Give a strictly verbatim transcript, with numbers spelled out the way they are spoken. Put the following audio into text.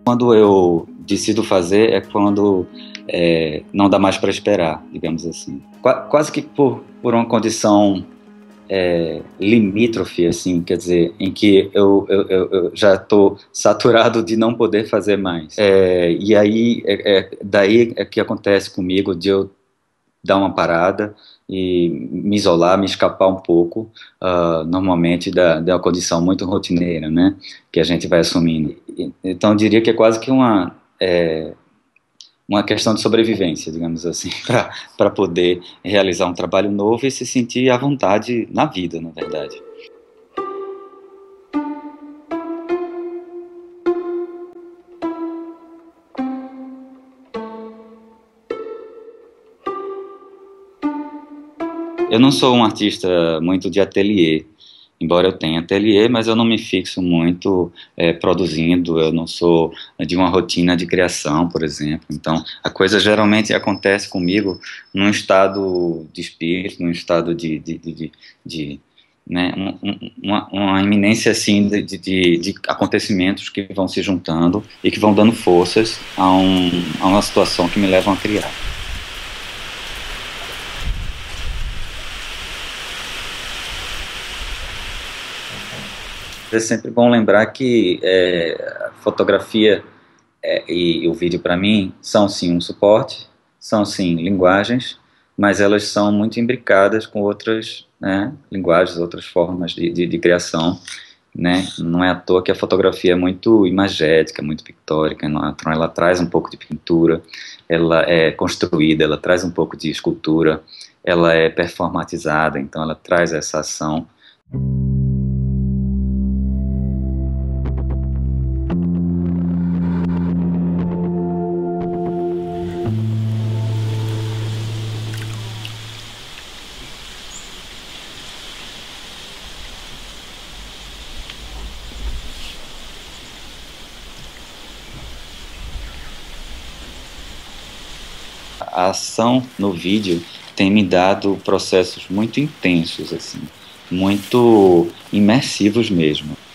Quando eu decido fazer é quando é, não dá mais para esperar, digamos assim. Qu quase que por, por uma condição é, limítrofe, assim, quer dizer, em que eu, eu, eu, eu já estou saturado de não poder fazer mais. É, e aí, é, é, daí é que acontece comigo de eu dar uma parada e me isolar, me escapar um pouco, uh, normalmente da, da condição muito rotineira, né, que a gente vai assumindo. Então, eu diria que é quase que uma, é, uma questão de sobrevivência, digamos assim, para poder realizar um trabalho novo e se sentir à vontade na vida, na verdade. Eu não sou um artista muito de ateliê, embora eu tenha ateliê, mas eu não me fixo muito é, produzindo, eu não sou de uma rotina de criação, por exemplo. Então, a coisa geralmente acontece comigo num estado de espírito, num estado de, de, de, de, de né, um, um, uma, uma iminência assim de, de, de acontecimentos que vão se juntando e que vão dando forças a, um, a uma situação que me levam a criar. É sempre bom lembrar que é, a fotografia é, e o vídeo, para mim, são sim um suporte, são sim linguagens, mas elas são muito imbricadas com outras, né, linguagens, outras formas de, de, de criação, né? Não é à toa que a fotografia é muito imagética, muito pictórica, não é? Então ela traz um pouco de pintura, ela é construída, ela traz um pouco de escultura, ela é performatizada, então ela traz essa ação. A ação no vídeo tem me dado processos muito intensos, assim, muito imersivos mesmo.